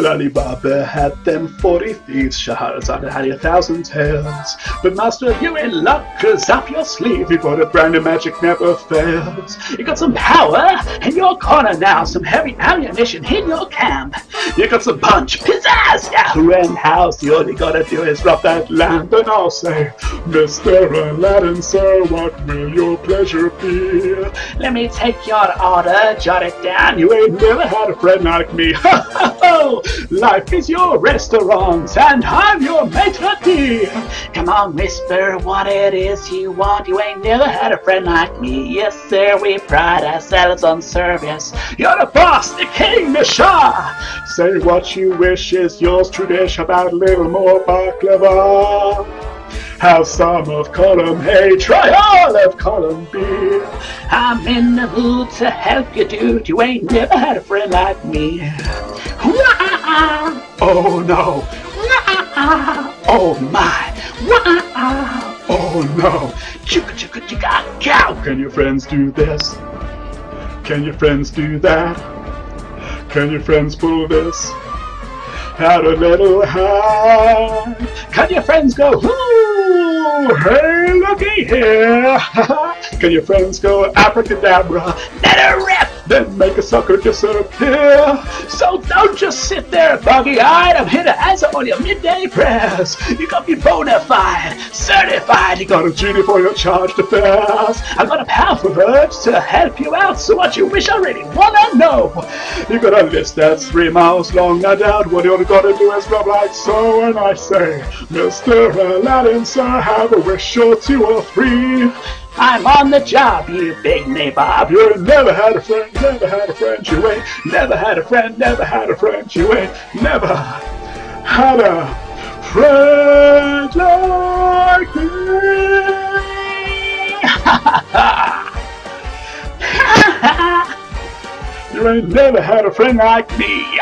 Ali Baba had them 40 thieves, Shahrazad had 1,000 tales. But master, you're in luck, 'cause up your sleeve you got a brand of magic never fails. You got some power in your corner now, some heavy ammunition in your camp. You got some punch, pizzazz, Yahoo and house. All you gotta do is rub that lamp and I'll say, Mr. Aladdin, sir, what will your pleasure be? Let me take your order, jot it down. You ain't never had a friend like me. Ha ha ho! Life is your restaurant and I'm your maitre d'. Come on, whisper what it is you want. You ain't never had a friend like me. Yes, sir, we pride ourselves on service. You're the boss, the king, the Shah. Say what you wish is yours to dish. About a little more baklava. Have some of column A, try all of column B. I'm in the mood to help you, dude. You ain't never had a friend like me. Oh no. Oh my. Oh no. Chicka chicka chicka cow. Can your friends do this? Can your friends do that? Can your friends pull this out a little high? Can your friends go, ooh, hey, looky here? Can your friends go abracadabra, let her rip, then make a sucker disappear? So don't just sit there buggy-eyed. I'm here to answer all your midday prayers. You got me bona fide, certified. You got a genie for your charged affairs. I got a powerful urge to help you out. So what you wish I really wanna know? You got a list that's 3 miles long, no doubt. What you gotta do is rub like so. And I say, Mr. Aladdin, sir, have a wish or 2 or 3. I'm on the job, you big nabob. You ain't never had a friend, never had a friend. You ain't never had a friend, never had a friend. You ain't never had a friend like me. You ain't never had a friend like me.